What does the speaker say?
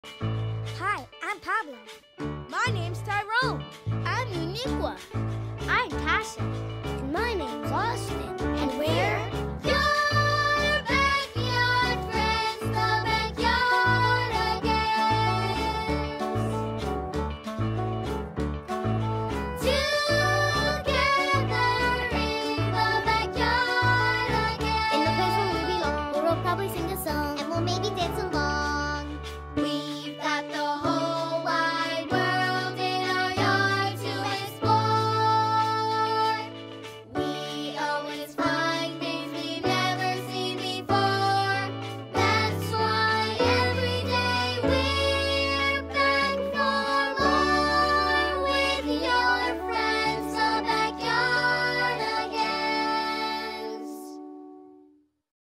Hi, I'm Pablo. My name's Tyrone. I'm Uniqua. I'm Tasha.